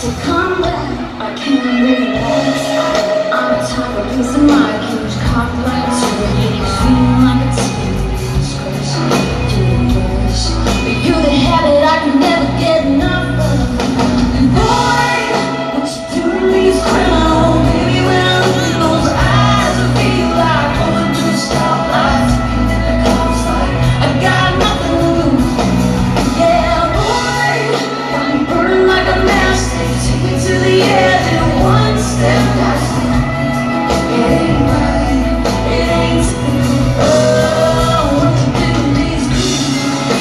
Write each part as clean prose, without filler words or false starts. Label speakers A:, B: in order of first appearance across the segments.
A: So come back, I can't relax. I'm a type of piece of my huge complex. You're feeling like a teenage crush. You're the rush, but you're the habit I can never get enough of. And boy, what you do to me is criminal. Baby, when I look in those eyes, I feel like going through a stoplight. The cops like I got nothing to lose. Yeah, boy, got me burning like a matchstick. Take me to the edge and one step past it. It ain't right, it ain't typical. Oh, what you do to me is criminal.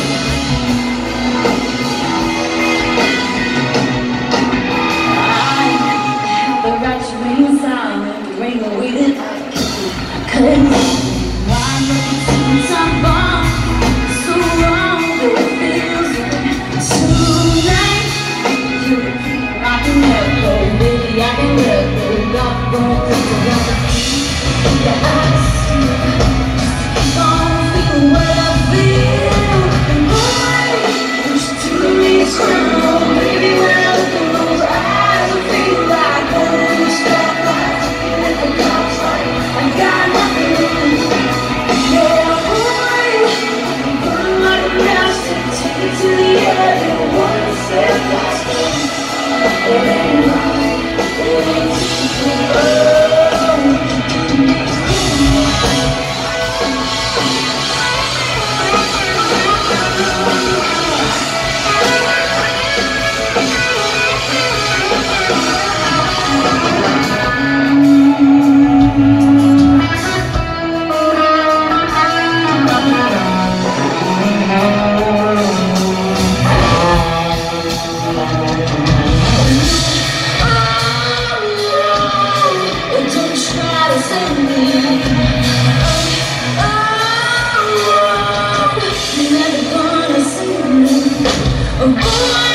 A: I have the right to remain silent. There ain't no way that I couldn't see. Why I'm looking since I'm born. So wrong, though it feels like tonight. You I can let go, baby, I can let go. Not going crazy like a thief. Yeah, I see. Keep on feeling what I feel. And boy, what you do to me is criminal. Baby, when I look in those eyes, I feel like going through a stoplight. With the cops like I got nothing to lose. Yeah, boy, I'm burning like a matchstick. Take me to the edge and one step past it. It ain't right, it ain't typical. Oh, what you do to me is criminal. Don't try to save me. Oh, you're never gonna save me. Oh, boy.